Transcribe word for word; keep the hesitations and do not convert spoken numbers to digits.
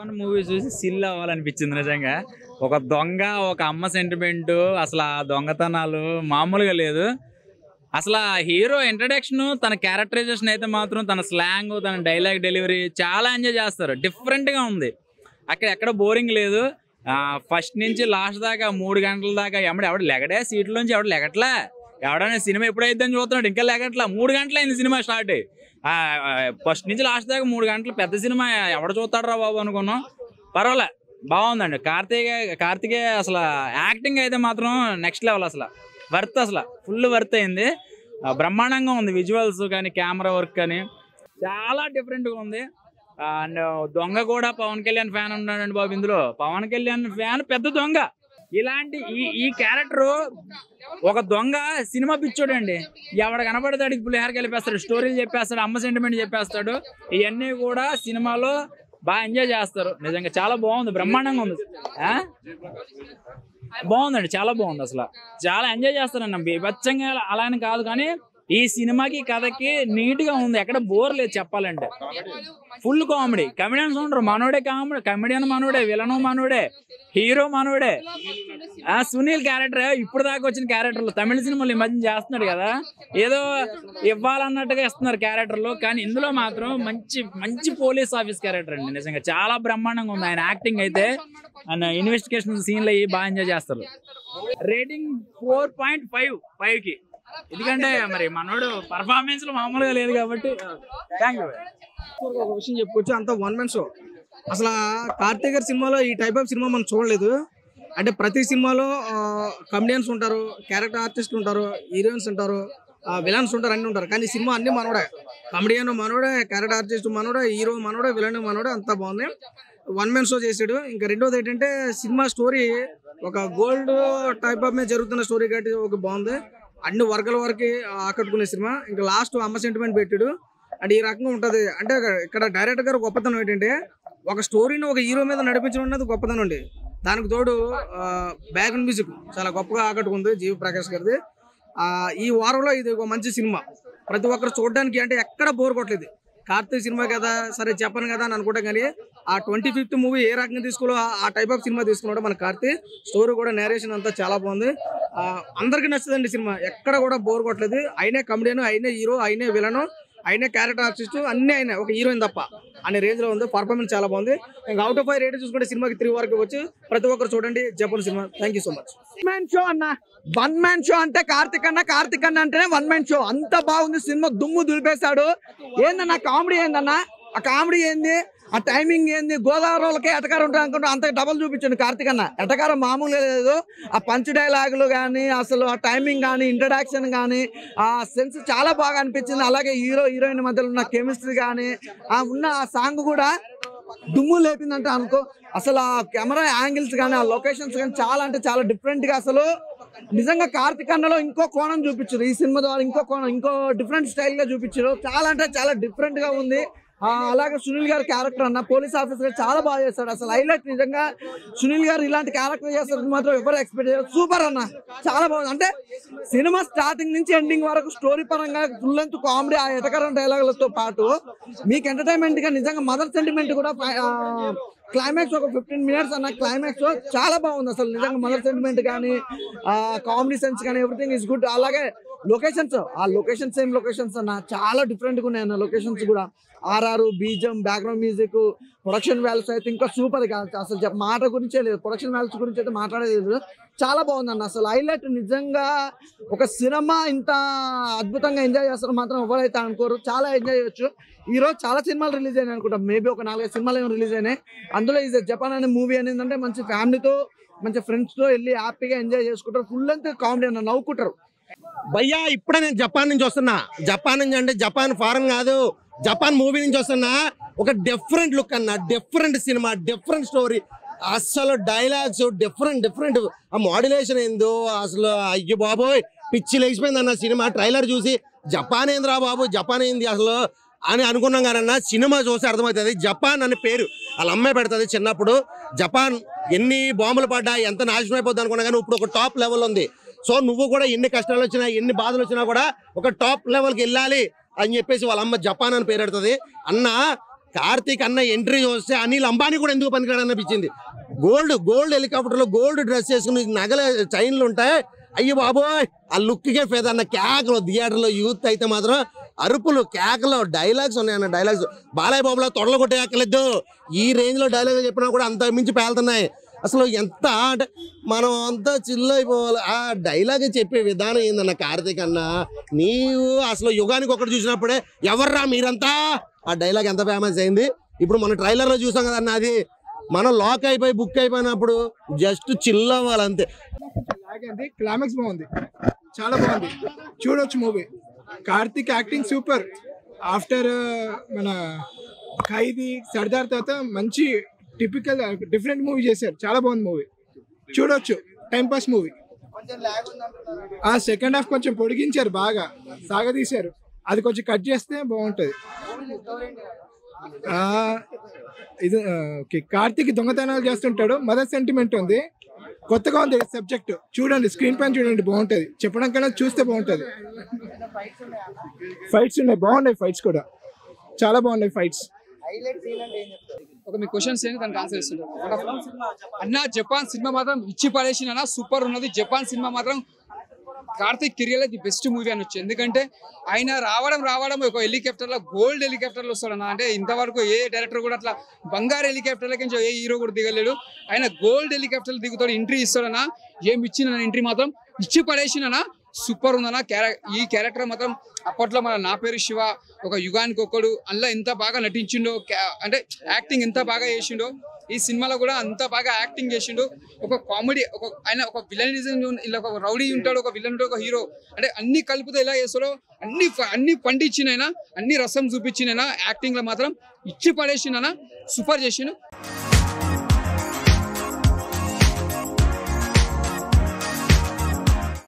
Japan movie చూసి సిల్ అవ్వాలనిపించింది నిజంగా. ఒక దొంగ ఒక అమ్మ సెంటిమెంట్, అసలు ఆ దొంగతనాలు మామూలుగా లేదు. అసలు ఆ హీరో ఇంట్రడక్షన్, తన క్యారెక్టరైజేషన్ అయితే మాత్రం, తన స్లాంగ్, తన డైలాగ్ డెలివరీ చాలా ఎంజాయ్ చేస్తారు. డిఫరెంట్గా ఉంది, అక్కడ ఎక్కడ బోరింగ్ లేదు. ఫస్ట్ నుంచి లాస్ట్ దాకా మూడు గంటల దాకా ఎవడ ఎవడ లెగడే సీట్లోంచి ఎవడ లెగట్లా. ఎవడైనా సినిమా ఎప్పుడైద్దని చూస్తున్నాడు, ఇంకా లెగట్లా. మూడు గంటలు అయింది సినిమా స్టార్ట్ అయ్యి. ఫస్ట్ నుంచి లాస్ట్ దాకా మూడు గంటలు పెద్ద సినిమా ఎవడ చూస్తాడు రా బాబు అనుకున్నాం. పర్వాలే, బాగుందండి. కార్తీక కార్తికేయ అసలు యాక్టింగ్ అయితే మాత్రం నెక్స్ట్ లెవెల్. అసలు వర్త్, అసలు ఫుల్ వర్త్ అయింది. బ్రహ్మాండంగా ఉంది, విజువల్స్ కానీ కెమెరా వర్క్ కానీ చాలా డిఫరెంట్గా ఉంది. అండ్ దొంగ కూడా పవన్ కళ్యాణ్ ఫ్యాన్ ఉన్నాడండి బాబు. ఇందులో పవన్ కళ్యాణ్ ఫ్యాన్ పెద్ద దొంగ. ఇలాంటి ఈ ఈ క్యారెక్టరు ఒక దొంగ సినిమా పిచ్చోడండి. ఎవడ కనపడతాడికి పులిహార కలిపేస్తాడు, స్టోరీలు చెప్పేస్తాడు, అమ్మ సెంటిమెంట్ చెప్పేస్తాడు. ఇవన్నీ కూడా సినిమాలో బాగా ఎంజాయ్ చేస్తారు. నిజంగా చాలా బాగుంది, బ్రహ్మాండంగా ఉంది. బాగుందండి, చాలా బాగుంది. అసలు చాలా ఎంజాయ్ చేస్తారన్న. బీభత్సంగా అలా అని కాదు, కానీ ఈ సినిమాకి కథకి నీట్ గా ఉంది, ఎక్కడ బోర్ లేదు చెప్పాలంటే. ఫుల్ కామెడీ, కమెడియన్స్ ఉండరు. మనోడే కామెడీ, కమెడియన్ మనోడే, విలను మనోడే, హీరో మనోడే. ఆ సునీల్ క్యారెక్టర్ ఇప్పుడు దాకా వచ్చిన క్యారెక్టర్లు తమిళ సినిమాలు ఈ మధ్య చేస్తున్నాడు కదా, ఏదో ఇవ్వాలన్నట్టుగా ఇస్తున్నారు క్యారెక్టర్లు. కానీ ఇందులో మాత్రం మంచి మంచి పోలీస్ ఆఫీస్ క్యారెక్టర్ అండి. నిజంగా చాలా బ్రహ్మాండంగా ఉంది ఆయన యాక్టింగ్ అయితే. ఆయన ఇన్వెస్టిగేషన్ సీన్లు అయ్యి బాగా ఎంజాయ్ చేస్తారు. Rating four point five five కి ఎందుకంటే మరి మనోడు పర్ఫార్మెన్స్ మామూలుగా లేదు కాబట్టి. Thank you. ఒక విషయం చెప్పుకోవచ్చు, అంత వన్ మ్యాన్ షో. అసలు కార్తీక్ గారి సినిమాలో ఈ టైప్ ఆఫ్ సినిమా మనం చూడలేదు. అంటే ప్రతి సినిమాలో కమెడియన్స్ ఉంటారు, క్యారెక్టర్ ఆర్టిస్ట్ ఉంటారు, హీరోయిన్స్ ఉంటారు, విలన్స్ ఉంటారు, అన్నీ ఉంటారు. కానీ సినిమా అన్ని మనోడే. కమెడియన్ మనోడే, క్యారెక్టర్ ఆర్టిస్ట్ మనోడే, హీరో మనోడే, విలన్ మనోడే. అంతా బాగుంది. వన్ మ్యాన్ షో చేసాడు. ఇంకా రెండోది ఏంటంటే సినిమా స్టోరీ ఒక గోల్డ్ టైప్ ఆఫ్ మీద జరుగుతున్న స్టోరీ కాబట్టి ఒక బాగుంది. అన్ని వర్గాల వరకు ఆకట్టుకునే సినిమా. ఇంకా లాస్ట్ అమ్మ సెంటిమెంట్ పెట్టాడు. అంటే ఈ రకంగా ఉంటుంది. అంటే ఇక్కడ డైరెక్టర్ గారు గొప్పతనం ఏంటంటే ఒక స్టోరీని ఒక హీరో మీద నడిపించడం అనేది గొప్పతనం అండి. దానికి తోడు బ్యాక్గ్రౌండ్ మ్యూజిక్ చాలా గొప్పగా ఆకట్టుకుంది జీవి ప్రకాష్ గారిది. ఈ వారంలో ఇది ఒక మంచి సినిమా, ప్రతి ఒక్కరు చూడడానికి. అంటే ఎక్కడ బోర్ కొట్టలేదు. కార్తీక్ సినిమా కదా, సరే చెప్పను కదా అని అనుకుంటాం, కానీ ఆ ట్వంటీ ఫిఫ్త్ మూవీ ఏ రకంగా తీసుకోవాలో ఆ టైప్ ఆఫ్ సినిమా తీసుకున్నాడు మన కార్తీక్. స్టోరీ కూడా, నేరేషన్ అంతా చాలా బాగుంది. అందరికీ నచ్చుతుందండి సినిమా, ఎక్కడ కూడా బోర్ కొట్టలేదు. అయినే కమెడియన్, అయినే హీరో, అయినే విలను, అయినా క్యారెక్టర్ ఆర్టిస్ట్, అన్ని అయినా ఒక హీరోయిన్ తప్ప అనే రేంజ్ లో ఉంది. పర్ఫార్మెన్స్ చాలా బాగుంది. ఇంకా అవుట్ ఆఫ్ ఫైవ్ రేట్ చూసుకుంటే సినిమాకి త్రీ వరకు వచ్చి ప్రతి ఒక్కరు చూడండి జపాన్ సినిమా. Thank you so much. One man show అన్న, వన్ మ్యాన్ షో అంటే కార్తిక్ అన్న, కార్తిక్ అన్న అంటేనే వన్ మ్యాన్ షో. అంత బాగుంది సినిమా, దుమ్ము దులిపేశాడు. ఏందన్నా కామెడీ ఏందన్నా, ఆ కామెడీ ఏంది, ఆ టైమింగ్ ఏంది. గోదావరి వాళ్ళకి ఎటకారం ఉంటుంది అనుకుంటా, అంత డబల్ చూపించండి కార్తిక్ అన్న. ఎటకారం మామూలుగా లేదు. ఆ పంచ్ డైలాగులు కానీ, అసలు ఆ టైమింగ్ కానీ, ఇంట్రడక్షన్ కానీ, ఆ సెన్స్ చాలా బాగా అనిపించింది. అలాగే హీరో హీరోయిన్ మధ్యలో ఉన్న కెమిస్ట్రీ కానీ, ఆ ఉన్న ఆ సాంగ్ కూడా దుమ్ము లేపిందంటే అనుకో. అసలు ఆ కెమెరా యాంగిల్స్ కానీ, ఆ లొకేషన్స్ కానీ చాలా అంటే చాలా డిఫరెంట్ గా, అసలు నిజంగా కార్తిక్ అన్నలో ఇంకో కోణం చూపించారు. ఈ సినిమా ద్వారా ఇంకో కోణం, ఇంకో డిఫరెంట్ స్టైల్ గా చూపించారు. చాలా అంటే చాలా డిఫరెంట్ గా ఉంది. అలాగే సునీల్ గారి క్యారెక్టర్ అన్న, పోలీస్ ఆఫీసర్ చాలా బాగా చేస్తాడు. అసలు హైలైట్ నిజంగా సునీల్ గారు ఇలాంటి క్యారెక్టర్ చేస్తారు మాత్రం ఎవరు ఎక్స్పెక్ట్ చేయరు. సూపర్ అన్న, చాలా బాగుంది. అంటే సినిమా స్టార్టింగ్ నుంచి ఎండింగ్ వరకు స్టోరీ పరంగా ఫుల్ లెంత్ కామెడీ, ఆ ఎటకరం డైలాగులతో పాటు మీకు ఎంటర్టైన్మెంట్ గా నిజంగా మదర్ సెంటిమెంట్ కూడా క్లైమాక్స్ ఒక ఫిఫ్టీన్ మినిట్స్ అన్న క్లైమాక్స్ చాలా బాగుంది. అసలు నిజంగా మదర్ సెంటిమెంట్ కానీ, కామెడీ సెన్స్ కానీ, ఎవ్రీథింగ్ ఇస్ గుడ్. అలాగే లొకేషన్స్, ఆ లొకేషన్స్ ఏం లొకేషన్స్ అన్న చాలా డిఫరెంట్గా ఉన్నాయి అన్న. లొకేషన్స్ కూడా ఆర్ఆర్, బీజం, బ్యాక్గ్రౌండ్ మ్యూజిక్, ప్రొడక్షన్ వాల్యూస్ అయితే ఇంకా సూపర్ గా. అసలు మాట గురించే లేదు, ప్రొడక్షన్ వాల్యూస్ గురించి అయితే మాట్లాడలేదు. చాలా బాగుందన్న. అసలు హైలైట్ నిజంగా ఒక సినిమా ఇంత అద్భుతంగా ఎంజాయ్ చేస్తారు మాత్రం ఎవరైతే అనుకోరు. చాలా ఎంజాయ్ చేయొచ్చు. ఈ రోజు చాలా సినిమాలు రిలీజ్ అయినాయి అనుకుంటా, మేబీ ఒక నాలుగైదు సినిమాలు ఏమో రిలీజ్ అయినాయి. అందులో ఇది జపాన్ అనే మూవీ అనేది అంటే మంచి ఫ్యామిలీతో, మంచి ఫ్రెండ్స్ తో వెళ్ళి హ్యాపీగా ఎంజాయ్ చేసుకుంటారు. ఫుల్ లెంత్ కామెడీ అన్న, నవ్వుకుంటారు. భయ్యా ఇప్పుడే నేను జపాన్ నుంచి వస్తున్నా. జపాన్ నుంచి అంటే జపాన్ ఫారెన్ కాదు, జపాన్ మూవీ నుంచి వస్తున్నా. ఒక డిఫరెంట్ లుక్ అన్న, డిఫరెంట్ సినిమా, డిఫరెంట్ స్టోరీ. అసలు డైలాగ్స్ డిఫరెంట్ డిఫరెంట్, ఆ మాడ్యులేషన్ ఏందో అసలు అయ్యో బాబోయ్ పిచ్చి లేచిపోయింది అన్న. సినిమా ట్రైలర్ చూసి జపాన్ ఏందిరా బాబు, జపాన్ ఏంది అసలు అని అనుకున్నాం కానన్నా, సినిమా చూసి అర్థమవుతుంది జపాన్ అనే పేరు వాళ్ళ అమ్మాయి పెడుతుంది చిన్నప్పుడు. జపాన్ ఎన్ని బాంబులు పడ్డా, ఎంత నాశనం అయిపోద్ది అనుకున్నా కానీ ఇప్పుడు ఒక టాప్ లెవెల్ ఉంది. సో నువ్వు కూడా ఎన్ని కష్టాలు వచ్చినా, ఎన్ని బాధలు వచ్చినా కూడా ఒక టాప్ లెవెల్కి వెళ్ళాలి అని చెప్పేసి వాళ్ళ అమ్మ జపాన్ అని పేరు పెడుతుంది అన్న. కార్తీక్ అన్న ఎంట్రీ చూస్తే అనిల్ అంబానీ కూడా ఎందుకు పనికిరాడు అనిపించింది. గోల్డ్ గోల్డ్ హెలికాప్టర్లో గోల్డ్ డ్రెస్ వేసుకుని నగల చైన్లు ఉంటాయి. అయ్యో బాబోయ్ ఆ లుక్కే ఫేద అన్న. కేకలు థియేటర్లో యూత్ అయితే మాత్రం అరుపులు, కేకలు, డైలాగ్స్ ఉన్నాయన్న. డైలాగ్స్ బాలయ్య బాబులా తొడలు కొట్టే ఎక్కలేదు. ఈ రేంజ్లో డైలాగ్ చెప్పినా కూడా అంత మించి పేలుతున్నాయి. అసలు ఎంత అంటే మనం అంతా చిల్ అయిపోవాలి. ఆ డైలాగ్ చెప్పే విధానం ఏందన్న కార్తీక్ అన్న. నీవు అసలు యుగానికి ఒకటి చూసినప్పుడే ఎవర్రా మీరంతా ఆ డైలాగ్ ఎంత ఫేమస్ అయింది. ఇప్పుడు మన ట్రైలర్లో చూసాం కదన్న, అది మనం లాక్ అయిపోయి బుక్ అయిపోయినప్పుడు జస్ట్ చిల్ అవ్వాలంతే. క్లైమాక్స్ బాగుంది, చాలా బాగుంది, చూడొచ్చు movie. Karthik acting super. After మన ఖైదీ సర్దార్ తర్వాత మంచి టిపికల్ డిఫరెంట్ మూవీ చేశారు. చాలా బాగుంది మూవీ, చూడొచ్చు, టైం పాస్ మూవీ. ఆ సెకండ్ హాఫ్ కొంచెం పొడిగించారు, బాగా సాగదీశారు. అది కొంచెం కట్ చేస్తే బాగుంటుంది. ఇది ఓకే, కార్తీక్ దొంగతనాలు చేస్తుంటాడు, మదర్ సెంటిమెంట్ ఉంది, కొత్తగా ఉంది సబ్జెక్ట్. చూడండి, స్క్రీన్ పైన చూడండి, బాగుంటుంది. చెప్పడం కన్నా చూస్తే బాగుంటుంది. ఫైట్స్ ఉన్నాయి, బాగున్నాయి ఫైట్స్ కూడా, చాలా బాగున్నాయి ఫైట్స్. ఒక మీ క్వశ్చన్స్ ఏంటి దానికి ఆన్సర్ ఇస్తుంటారు అన్న. జపాన్ సినిమా మాత్రం ఇచ్చి పడేసిన అన్న, సూపర్ ఉన్నది. జపాన్ సినిమా మాత్రం Karthik career the best movie అనొచ్చు. ఎందుకంటే ఆయన రావడం రావడం ఒక హెలికాప్టర్లో గోల్డ్ హెలికాప్టర్లో వస్తాడన్న. అంటే ఇంతవరకు ఏ డైరెక్టర్ కూడా అట్లా బంగారు హెలికాప్టర్లకి ఏ హీరో కూడా దిగలేడు. ఆయన గోల్డ్ హెలికాప్టర్ దిగుతాడు, ఎంట్రీ ఇస్తాడన్న. ఏం ఇచ్చిన ఎంట్రీ మాత్రం ఇచ్చి పడేసినన్నా, సూపర్ ఉందన్న. క్యారె ఈ క్యారెక్టర్ మాత్రం అప్పట్లో మన నా పేరు శివ, ఒక యుగానికి ఒక్కడు, అందులో ఎంత బాగా నటించిండో, అంటే యాక్టింగ్ ఎంత బాగా చేసిండో. ఈ సినిమాలో కూడా అంత బాగా యాక్టింగ్ చేసిండు. ఒక కామెడీ, ఒక ఆయన ఒక విలనిజం, ఇలా ఒక రౌడీ ఉంటాడు, ఒక విలన్ ఉంటాడు, ఒక హీరో, అంటే అన్ని కలుపుతో ఎలా చేస్తాడో అన్ని అన్ని పండించినైనా, అన్ని రసం చూపించినైనా యాక్టింగ్ లో మాత్రం ఇచ్చి పడేసినైనా సూపర్ చేసిండు.